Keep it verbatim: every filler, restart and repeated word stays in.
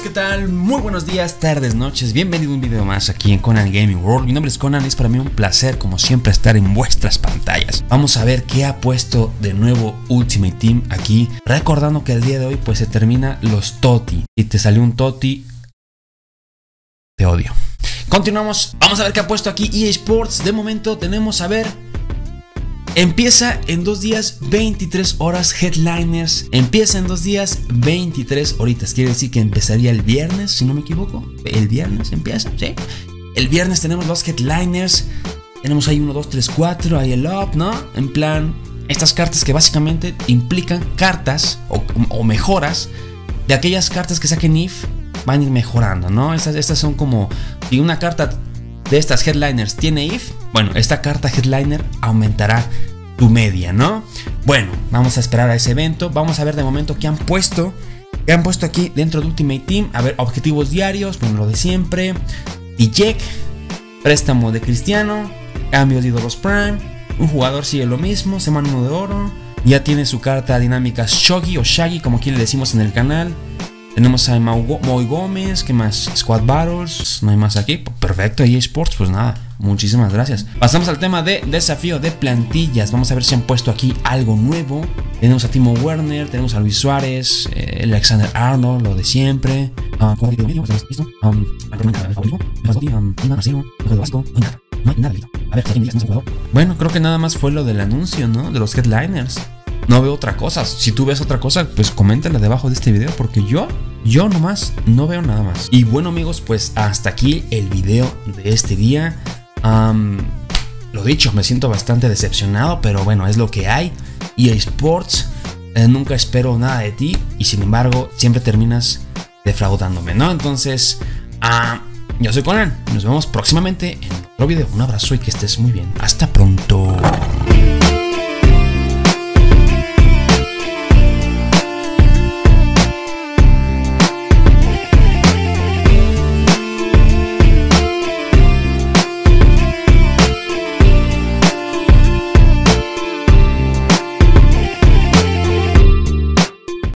¿qué tal? Muy buenos días, tardes, noches. Bienvenido a un video más aquí en Conan Gaming World. Mi nombre es Conan y es para mí un placer, como siempre, estar en vuestras pantallas. Vamos a ver qué ha puesto de nuevo Ultimate Team aquí. Recordando que el día de hoy pues se termina los TOTY. Si te salió un TOTY, te odio. Continuamos. Vamos a ver qué ha puesto aquí E A Sports. De momento tenemos a ver... Empieza en dos días, veintitrés horas, Headliners. Empieza en dos días, veintitrés horitas. Quiere decir que empezaría el viernes, si no me equivoco. El viernes empieza, ¿sí? El viernes tenemos los Headliners. Tenemos ahí uno, dos, tres, cuatro. Ahí el up, ¿no? En plan, estas cartas que básicamente implican cartas o, o mejoras de aquellas cartas que saquen I F. Van a ir mejorando, ¿no? Estas, estas son como... Si una carta de estas Headliners tiene I F, bueno, esta carta Headliner aumentará tu media, ¿no? Bueno, vamos a esperar a ese evento. Vamos a ver de momento qué han puesto. ¿Qué han puesto aquí dentro de Ultimate Team? A ver, objetivos diarios, bueno, lo de siempre. Dijek, préstamo de Cristiano, cambio de ídolos Prime. Un jugador sigue lo mismo, semana uno de oro. Ya tiene su carta dinámica Shogi o Shaggy, como aquí le decimos en el canal. Tenemos a Moy Gómez, ¿qué más? Squad Battles, no hay más aquí. Perfecto, E A Sports, pues nada, muchísimas gracias. Pasamos al tema de desafío de plantillas. Vamos a ver si han puesto aquí algo nuevo. Tenemos a Timo Werner, tenemos a Luis Suárez, eh, Alexander Arnold, lo de siempre. Uh, um, bueno, creo que nada más fue lo del anuncio, ¿no? De los Headliners. No veo otra cosa. Si tú ves otra cosa, pues coméntala debajo de este video, porque yo, yo nomás no veo nada más. Y bueno, amigos, pues hasta aquí el video de este día. um, Lo dicho, me siento bastante decepcionado, pero bueno, es lo que hay. E A Sports, eh, nunca espero nada de ti y sin embargo siempre terminas defraudándome, ¿no? Entonces, uh, yo soy Conan. Nos vemos próximamente en otro video. Un abrazo y que estés muy bien. Hasta pronto.